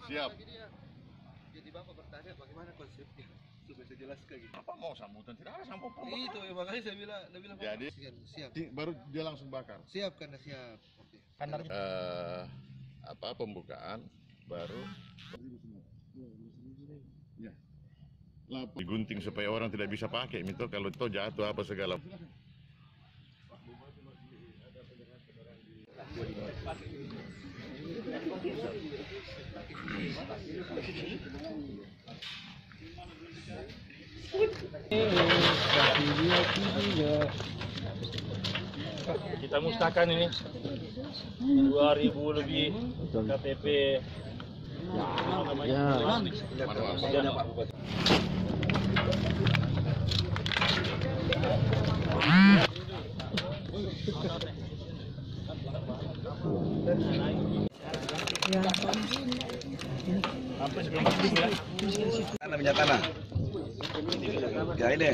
Siap. Jadi Bapak bertanya bagaimana konsepnya? Supaya saya jelaskan gitu. Apa mau sambutan? Tidak ada sambutan. Itu ya, makanya saya bilang Jadi siap. baru dia langsung bakar. Siap karena siap. Oke. Pembukaan baru ya. Digunting supaya orang tidak bisa pakai itu kalau itu jatuh apa segala. Kita musnahkan ini 2000 lebih KTP. Sampai sebelum ya. Minyak tanah. Ya ini.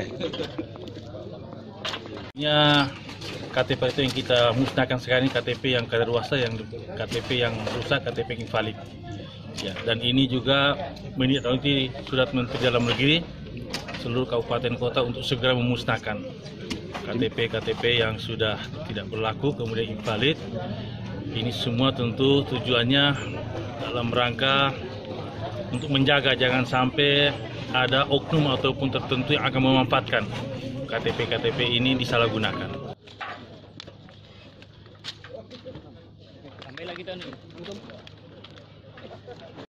KTP itu yang kita musnahkan sekarang ini KTP yang kadaluarsa, yang KTP yang rusak, KTP invalid. Ya, dan ini juga menindaklanjuti Surat Menteri Dalam Negeri seluruh kabupaten kota untuk segera memusnahkan KTP yang sudah tidak berlaku kemudian invalid. Ini semua tentu tujuannya dalam rangka untuk menjaga jangan sampai ada oknum ataupun tertentu yang akan memanfaatkan KTP ini disalahgunakan. Sampai lagi